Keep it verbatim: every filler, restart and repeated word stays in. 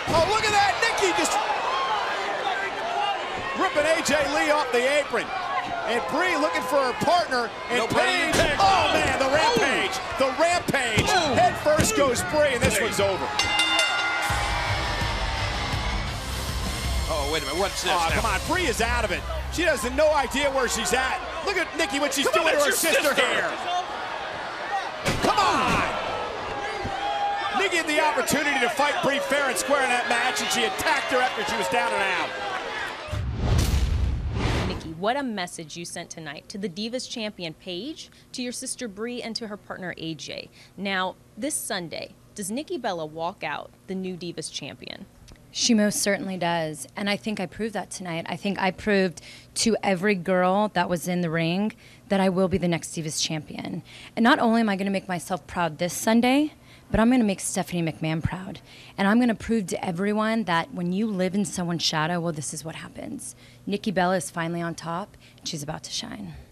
Oh, look at that. Nikki just ripping A J Lee off the apron. And Brie looking for her partner. And Paige. Oh, man, the rampage. The rampage. Head first goes Brie, and this one's over. Oh, wait a minute. What's this? Oh, now? come on. Brie is out of it. She has no idea where she's at. Look at Nikki, what she's come doing on, to her sister, sister here. Come on. Nikki had the opportunity to fight Brie fair and square in that match, and she attacked her after she was down and out. Nikki, what a message you sent tonight to the Divas champion Paige, to your sister Brie, and to her partner A J. Now, this Sunday, does Nikki Bella walk out the new Divas champion? She most certainly does, and I think I proved that tonight. I think I proved to every girl that was in the ring that I will be the next Divas champion. And not only am I going to make myself proud this Sunday, but I'm going to make Stephanie McMahon proud. And I'm going to prove to everyone that when you live in someone's shadow, well, this is what happens. Nikki Bella is finally on top, and she's about to shine.